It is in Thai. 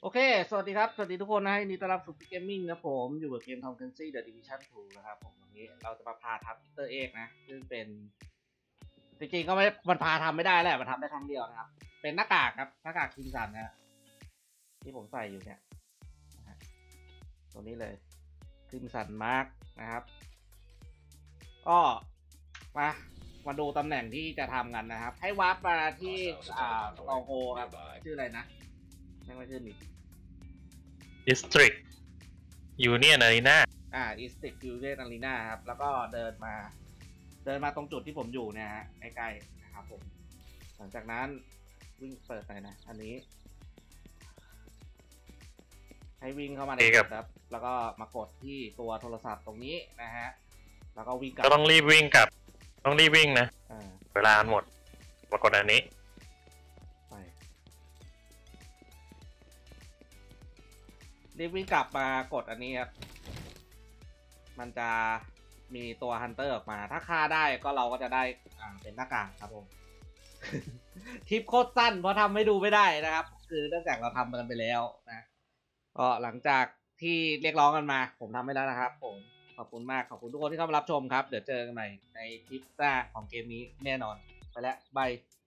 โอเค สวัสดีครับ สวัสดีทุกคนนะยินดีต้อนรับสู่เกมมิ่งนะผมอยู่กับเกม Tom Clancy The Division 2 นะครับผมวันนี้เราจะมาพาทำ Easter Egg นะซึ่งเป็นจริงๆก็ไม่มันพาทำไม่ได้แหละมันทำได้ครั้งเดียวนะครับเป็นหน้ากากครับหน้ากากคิมสันนะที่ผมใส่อยู่เนี่ยตัวนี้เลยคิมสันมาร์กนะครับก็มาดูตำแหน่งที่จะทำกันนะครับให้วาร์ปมาที่สตองโฮครับชื่ออะไรนะไม่ขึ้นอีก District Union Arena District Union Arena ครับแล้วก็เดินมาตรงจุดที่ผมอยู่เนี่ยฮะใกล้ๆนะครับผมหลังจากนั้นวิ่งเปิดไปนะอันนี้ให้วิ่งเข้ามาในครับแล้วก็มากดที่ตัวโทรศัพท์ตรงนี้นะฮะแล้วก็วิ่งกลับก็ต้องรีบวิ่งกลับต้องรีบวิ่งนะเวลาหมดมากดอันนี้รีบวิ่งกลับมากดอันนี้ครับมันจะมีตัวฮันเตอร์ออกมาถ้าฆ่าได้ก็เราก็จะได้เป็นหน้ากากครับผมคลิปโคตรสั้นเพราะทำให้ดูไม่ได้นะครับคือเนื่องจากเราทำกันไปแล้วนะก็หลังจากที่เรียกร้องกันมาผมทำให้แล้วนะครับผมขอบคุณมากขอบคุณทุกคนที่เข้ามารับชมครับเดี๋ยวเจอกันใหม่ในคลิปหน้าของเกมนี้แน่นอนไปแล้วบาย